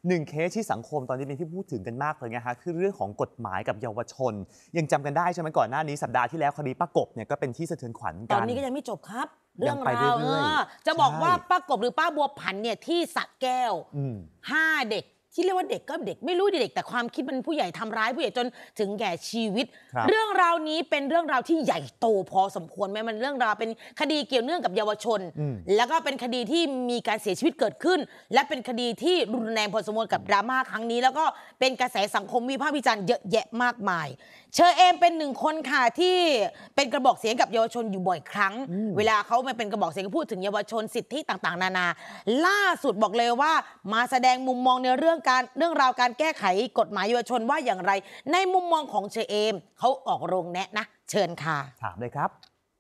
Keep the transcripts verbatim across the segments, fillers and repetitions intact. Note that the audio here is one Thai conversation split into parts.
หนึ่งเคสที่สังคมตอนนี้เป็นที่พูดถึงกันมากเลยนะฮะคือเรื่องของกฎหมายกับเยาวชนยังจำกันได้ใช่ไหมก่อนหน้านี้สัปดาห์ที่แล้วคดีป้ากบเนี่ยก็เป็นที่สะเทือนขวัญกันตอนนี้ก็ยังไม่จบครับเรื่องราวจะบอกว่าป้ากบหรือป้าบัวผันเนี่ยที่สระแก้วห้าเด็กที่เรียกว่าเด็กก็เด็กไม่รู้เด็กแต่ความคิดมันผู้ใหญ่ทำร้ายผู้ใหญ่จนถึงแก่ชีวิตเรื่องราวนี้เป็นเรื่องราวที่ใหญ่โตพอสมควรไหมมันเรื่องราวเป็นคดีเกี่ยวเนื่องกับเยาวชนแล้วก็เป็นคดีที่มีการเสียชีวิตเกิดขึ้นและเป็นคดีที่รุนแรงพอสมควรกับดราม่าครั้งนี้แล้วก็เป็นกระแสสังคมวิพากษ์วิจารณ์เยอะแยะมากมายเชอเอมเป็นหนึ่งคนค่ะที่เป็นกระบอกเสียงกับเยาวชนอยู่บ่อยครั้งเวลาเขามาเป็นกระบอกเสียงพูดถึงเยาวชนสิทธิต่างๆนานาล่าสุดบอกเลยว่ามาแสดงมุมมองในเรื่องการเรื่องราวการแก้ไขกฎหมายเยาวชนว่าอย่างไรในมุมมองของเชอเอมเขาออกโรงแนะนะเชิญค่ะถามเลยครับ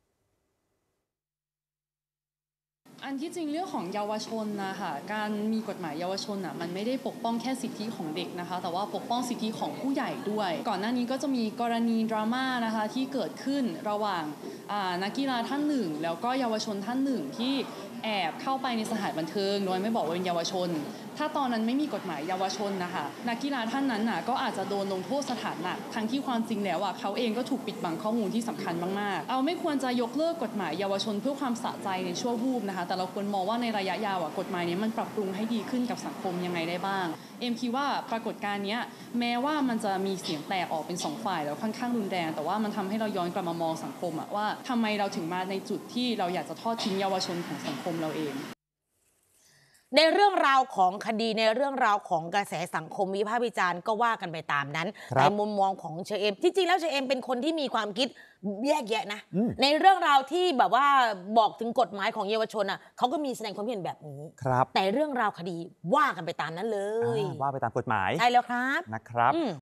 อันที่จริงเรื่องของเยาวชนนะคะการมีกฎหมายเยาวชนอ่ะมันไม่ได้ปกป้องแค่สิทธิของเด็กนะคะแต่ว่าปกป้องสิทธิของผู้ใหญ่ด้วยก่อนหน้านี้ก็จะมีกรณีดราม่านะคะที่เกิดขึ้นระหว่างนักกีฬาท่านหนึ่งแล้วก็เยาวชนท่านหนึ่งที่แอบเข้าไปในสถานบันเทิงโดยไม่บอกว่าเป็นเยาวชนถ้าตอนนั้นไม่มีกฎหมายเยาวชนนะคะนักกีฬาท่านนั้นน่ะก็อาจจะโดนลงโทษสถานหนักทั้งที่ความจริงแล้วอ่ะเขาเองก็ถูกปิดบังข้อมูลที่สำคัญมากๆเอาไม่ควรจะยกเลิกกฎหมายเยาวชนเพื่อความสะใจในชั่ววูบนะคะแต่เราควรมองว่าในระยะยาวอ่ะกฎหมายนี้มันปรับปรุงให้ดีขึ้นกับสังคมยังไงได้บ้างเอ็มคิดว่าปรากฏการณ์นี้แม้ว่ามันจะมีเสียงแตกออกเป็นสองฝ่ายแล้วค่อนข้างรุนแรงแต่ว่ามันทำให้เราย้อนกลับมามองสังคมอ่ะว่าทำไมเราถึงมาในจุดที่เราอยากจะทอดทิ้งเยาวชนของสังคมเราเองในเรื่องราวของคดีในเรื่องราวของกระแสสังคมวิพากษ์วิจารณ์ก็ว่ากันไปตามนั้นในมุมมองของเชอเอมที่จริงแล้วเชอเอมเป็นคนที่มีความคิดแยกแยะนะในเรื่องราวที่แบบว่าบอกถึงกฎหมายของเยาวชนอ่ะเขาก็มีแสดงความเห็นแบบนี้แต่เรื่องราวคดีว่ากันไปตามนั้นเลยว่าไปตามกฎหมายใช่แล้วครับนะครับ